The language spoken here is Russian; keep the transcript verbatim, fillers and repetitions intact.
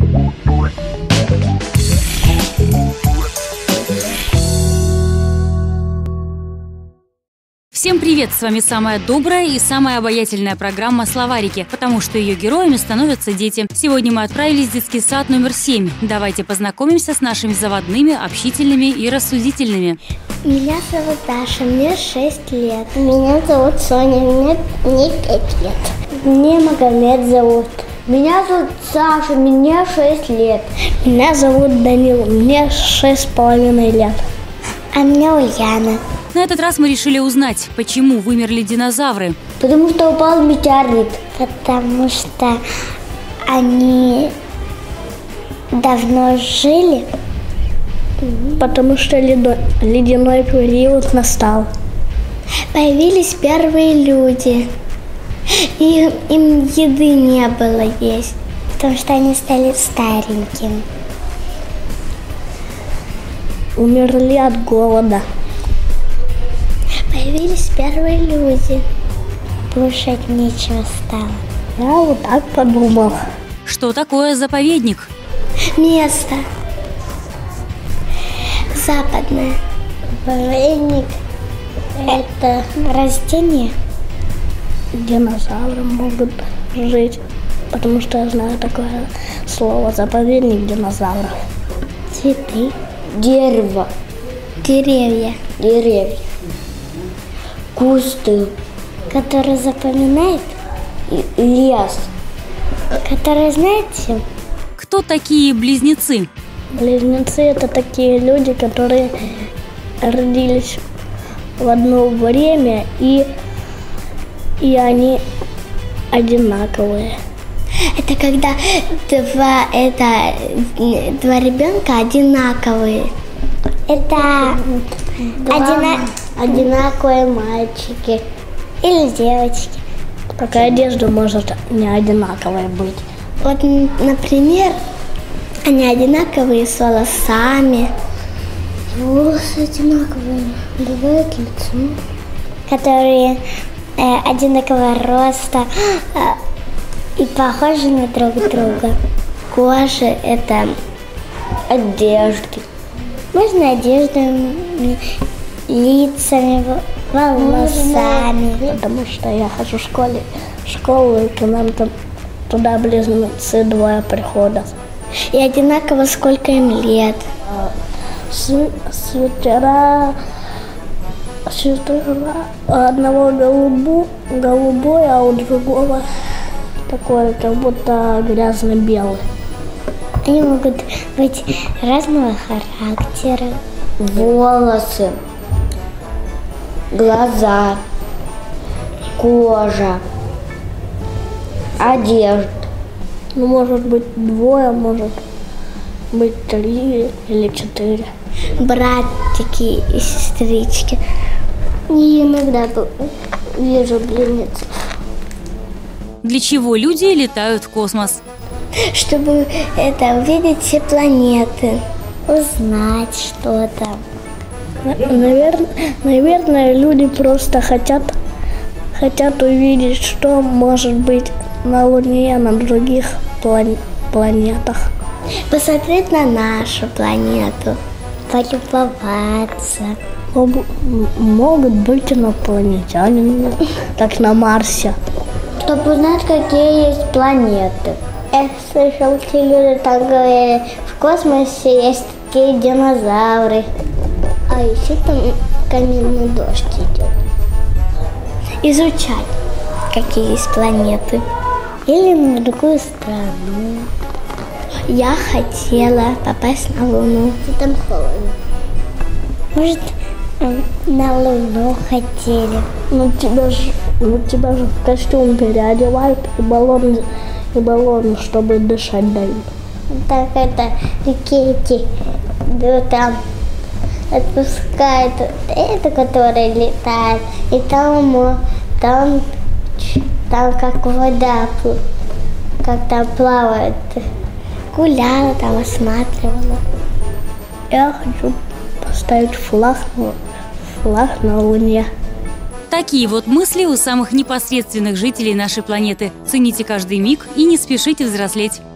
Всем привет! С вами самая добрая и самая обаятельная программа «Словарики», потому что ее героями становятся дети. Сегодня мы отправились в детский сад номер семь. Давайте познакомимся с нашими заводными, общительными и рассудительными. Меня зовут Даша, мне шесть лет. Меня зовут Соня, мне, мне пять лет. Мне Магомед зовут. Меня зовут Саша, мне шесть лет. Меня зовут Данил, мне шесть с половиной лет. А меня Ульяна. На этот раз мы решили узнать, почему вымерли динозавры. Потому что упал метеорит. Потому что они давно жили. Потому что ледяной период настал. Появились первые люди. И им еды не было есть, потому что они стали старенькими. Умерли от голода. Появились первые люди. Кушать нечего стало. Я вот так подумал. Что такое заповедник? Место. Западное. Заповедник – это растение. Динозавры могут жить, потому что я знаю такое слово заповедник динозавров. Цветы. Дерево. Деревья. Деревья. Кусты. Которые запоминает. Лес. Которые, знаете... Кто такие близнецы? Близнецы – это такие люди, которые родились в одно время, и, и они одинаковые. Это когда два, это, два ребенка одинаковые. Это одина, одинаковые мальчики или девочки. Только одежда может не одинаковая быть. Вот, например, они одинаковые с волосами. Волосы одинаковые, бывает лицо. Которые э, одинакового роста э, и похожи на друг друга. Кожа – это одежды. Можно одеждами, лицами, волосами. Потому что я хожу в школе, в школу, и к нам там, туда близнецы двое приходят. И одинаково сколько им лет. Свитера, свитера одного голубу, голубой, а у другого такой, как будто грязно-белый. Они могут быть разного характера. Волосы, глаза, кожа, одежда. Ну, может быть двое, может быть три или четыре. Братики и сестрички. И иногда вижу близнецов. Для чего люди летают в космос? Чтобы это увидеть все планеты, узнать что-то. Наверное, наверное, люди просто хотят, хотят увидеть, что может быть на Луне, на других план- планетах. Посмотреть на нашу планету, полюбоваться. Мог, могут быть инопланетяне, как на Марсе. Чтобы узнать, какие есть планеты. Я слышал, что люди так говорят, в космосе есть такие динозавры. А еще там каменный дождь идет. Изучать, какие есть планеты. Или на другую страну. Я хотела попасть на Луну. Там холодно. Может, на Луну хотели. Ну тебя же, ну тебя же в костюм переодевают и баллон, и баллон, чтобы дышать дают. Так это ракеты, да, там отпускают это, которое летает, и там, там, там как вода, как там плавает. Гуляла там, осматривала. Я хочу поставить флаг, флаг на Луне. Такие вот мысли у самых непосредственных жителей нашей планеты. Цените каждый миг и не спешите взрослеть.